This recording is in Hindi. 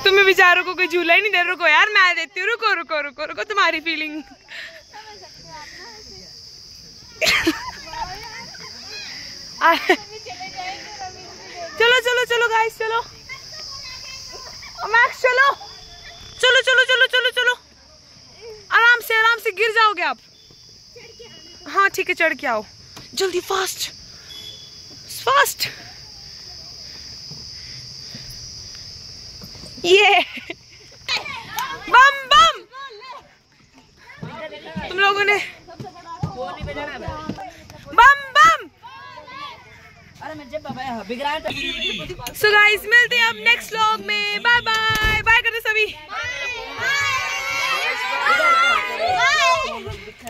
तुम्हें बेचारों को कोई झूला ही नहीं दे। रुको यार मैं देती हूँ, रुको रुको रुको रुको, तुम्हारी फीलिंग। चलो चलो चलो गाइस चलो, मैक्स चलो चलो चलो चलो चलो चलो, आराम से गिर जाओगे आप। हाँ ठीक है चढ़ के आओ जल्दी, फास्ट फास्ट। ये बम बम तुम लोगों ने बम बम। सो गाइस मिलते हैं अब नेक्स्ट व्लॉग में। बाय बाय बाय करते सभी।